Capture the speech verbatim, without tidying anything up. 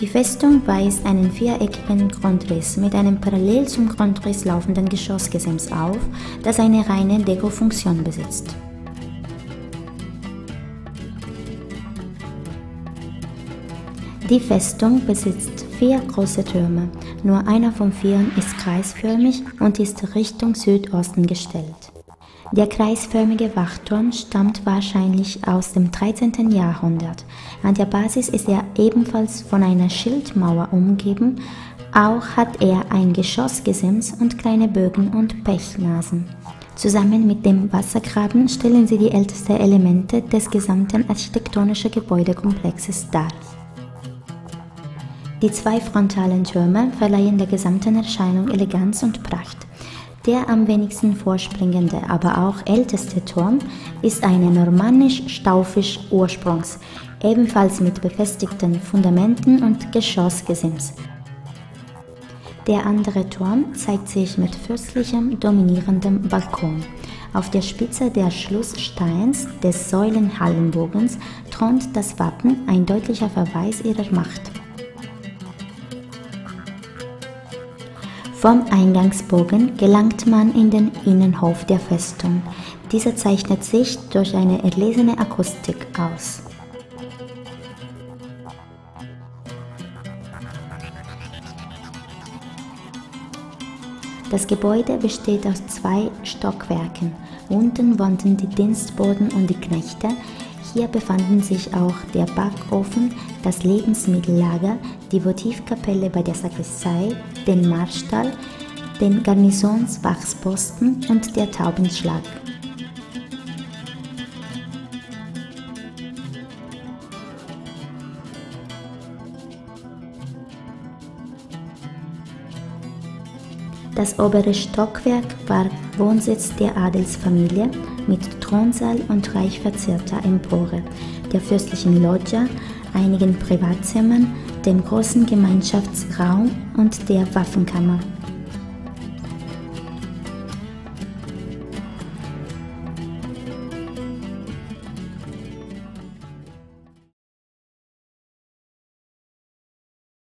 Die Festung weist einen viereckigen Grundriss mit einem parallel zum Grundriss laufenden Geschossgesims auf, das eine reine Dekofunktion besitzt. Die Festung besitzt vier große Türme, nur einer von vier ist kreisförmig und ist Richtung Südosten gestellt. Der kreisförmige Wachturm stammt wahrscheinlich aus dem dreizehnten Jahrhundert. An der Basis ist er ebenfalls von einer Schildmauer umgeben, auch hat er ein Geschossgesims und kleine Bögen und Pechnasen. Zusammen mit dem Wassergraben stellen sie die ältesten Elemente des gesamten architektonischen Gebäudekomplexes dar. Die zwei frontalen Türme verleihen der gesamten Erscheinung Eleganz und Pracht. Der am wenigsten vorspringende, aber auch älteste Turm ist eine normannisch-staufisch Ursprungs, ebenfalls mit befestigten Fundamenten und Geschossgesims. Der andere Turm zeigt sich mit fürstlichem, dominierendem Balkon. Auf der Spitze des Schlusssteins des Säulenhallenbogens thront das Wappen, ein deutlicher Verweis ihrer Macht. Vom Eingangsbogen gelangt man in den Innenhof der Festung. Dieser zeichnet sich durch eine erlesene Akustik aus. Das Gebäude besteht aus zwei Stockwerken. Unten wohnten die Dienstboten und die Knechte. Hier befanden sich auch der Backofen, das Lebensmittellager, die Votivkapelle bei der Sakristei, den Marstall, den Garnisonswachsposten und der Taubenschlag. Das obere Stockwerk war Wohnsitz der Adelsfamilie mit Thronsaal und reich verzierter Empore, der fürstlichen Loggia, einigen Privatzimmern, dem großen Gemeinschaftsraum und der Waffenkammer.